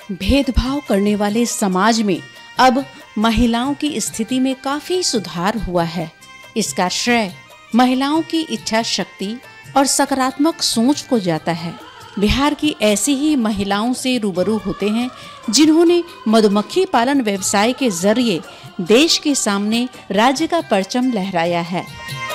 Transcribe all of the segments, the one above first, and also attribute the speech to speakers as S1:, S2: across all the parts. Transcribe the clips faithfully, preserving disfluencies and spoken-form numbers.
S1: भेदभाव करने वाले समाज में अब महिलाओं की स्थिति में काफी सुधार हुआ है। इसका श्रेय महिलाओं की इच्छा शक्ति और सकारात्मक सोच को जाता है। बिहार की ऐसी ही महिलाओं से रूबरू होते हैं जिन्होंने मधुमक्खी पालन व्यवसाय के जरिए देश के सामने राज्य का परचम लहराया है।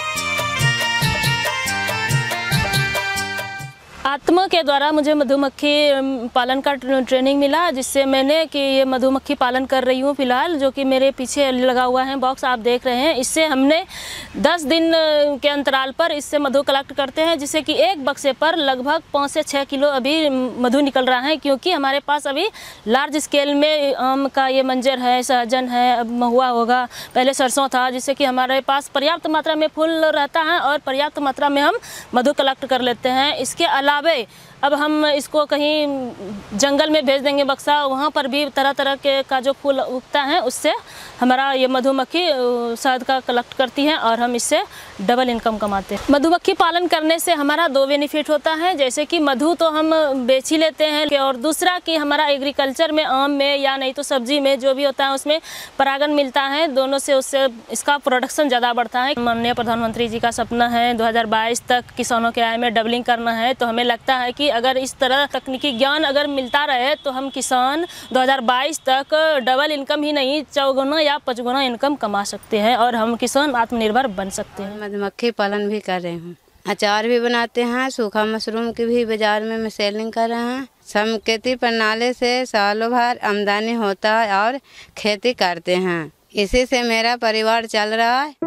S2: आत्मा के द्वारा मुझे मधुमक्खी पालन का ट्रेनिंग मिला, जिससे मैंने कि ये मधुमक्खी पालन कर रही हूँ फिलहाल, जो कि मेरे पीछे लगा हुआ है बॉक्स आप देख रहे हैं। इससे हमने दस दिन के अंतराल पर इससे मधु कलेक्ट करते हैं, जिससे कि एक बक्से पर लगभग पाँच से छः किलो अभी मधु निकल रहा है। क्योंकि हमारे पास अभी लार्ज स्केल में आम का ये मंजर है, सहजन है, अब महुआ होगा, पहले सरसों था, जिससे कि हमारे पास पर्याप्त मात्रा में फूल रहता है और पर्याप्त मात्रा में हम मधु कलेक्ट कर लेते हैं। इसके अलावा अब हम इसको कहीं जंगल में भेज देंगे बक्सा, वहाँ पर भी तरह तरह के का जो फूल उगता है उससे हमारा ये मधुमक्खी शहद का कलेक्ट करती है और हम इससे डबल इनकम कमाते हैं। मधुमक्खी पालन करने से हमारा दो बेनिफिट होता है, जैसे कि मधु तो हम बेच ही लेते हैं और दूसरा कि हमारा एग्रीकल्चर में आम में या नहीं तो सब्जी में जो भी होता है उसमें परागन मिलता है, दोनों से उससे इसका प्रोडक्शन ज़्यादा बढ़ता है। माननीय प्रधानमंत्री जी का सपना है दो हज़ार बाईस तक किसानों के आय में डबलिंग करना है, तो हमें लगता है कि अगर इस तरह तकनीकी ज्ञान अगर मिलता रहे तो हम किसान दो हज़ार बाईस तक डबल इनकम ही नहीं चौगुना या पचगुना इनकम कमा सकते हैं और हम किसान आत्मनिर्भर बन सकते हैं।
S3: मधुमक्खी पालन भी कर रहे हूँ, अचार भी बनाते हैं, सूखा मशरूम की भी बाजार में मैं सेलिंग कर रहे हैं। समकेती प्रणाली से सालों भर आमदनी होता है और खेती करते हैं, इसी से मेरा परिवार चल रहा है।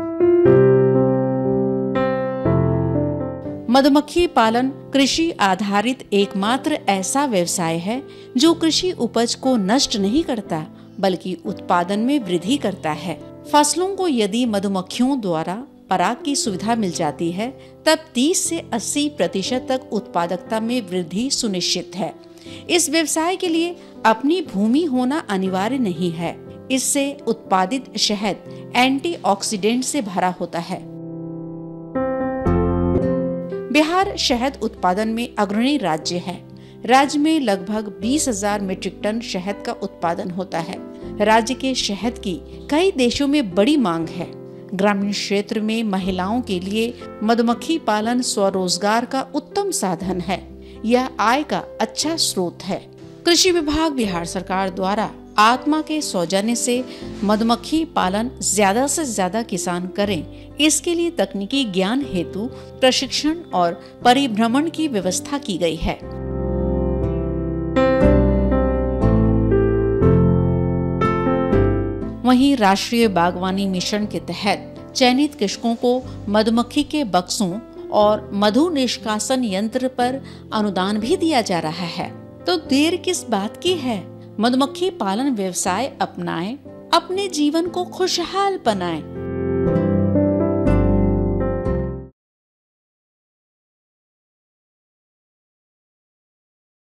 S1: मधुमक्खी पालन कृषि आधारित एकमात्र ऐसा व्यवसाय है जो कृषि उपज को नष्ट नहीं करता बल्कि उत्पादन में वृद्धि करता है। फसलों को यदि मधुमक्खियों द्वारा पराग की सुविधा मिल जाती है तब तीस से अस्सी प्रतिशत तक उत्पादकता में वृद्धि सुनिश्चित है। इस व्यवसाय के लिए अपनी भूमि होना अनिवार्य नहीं है। इससे उत्पादित शहद एंटीऑक्सीडेंट से भरा होता है। बिहार शहद उत्पादन में अग्रणी राज्य है। राज्य में लगभग बीस हजार मीट्रिक टन शहद का उत्पादन होता है। राज्य के शहद की कई देशों में बड़ी मांग है। ग्रामीण क्षेत्र में महिलाओं के लिए मधुमक्खी पालन स्वरोजगार का उत्तम साधन है। यह आय का अच्छा स्रोत है। कृषि विभाग बिहार सरकार द्वारा आत्मा के सौजन्य से मधुमक्खी पालन ज्यादा से ज्यादा किसान करें, इसके लिए तकनीकी ज्ञान हेतु प्रशिक्षण और परिभ्रमण की व्यवस्था की गई है। वहीं राष्ट्रीय बागवानी मिशन के तहत चयनित कृषकों को मधुमक्खी के बक्सों और मधु निष्कासन यंत्र पर अनुदान भी दिया जा रहा है। तो देर किस बात की है? मधुमक्खी पालन व्यवसाय अपनाएं, अपने जीवन को खुशहाल बनाएं।